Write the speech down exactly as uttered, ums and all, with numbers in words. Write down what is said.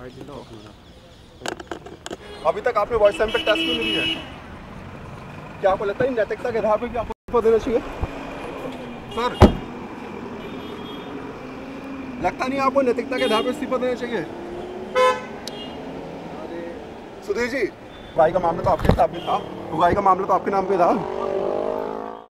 अभी तक आपने वॉइस सैंपल टेस्ट क्यों नहीं दिया? क्या आपको लगता है नैतिकता के आधार पर भी आपको इस्तीफा देना चाहिए? सर, लगता नहीं आपको नैतिकता के आधार पर इस्तीफा देना चाहिए? सुधीर जी, उगाही का मामला तो आपके हिसाब में था, उगाही का मामला तो आपके नाम पे था।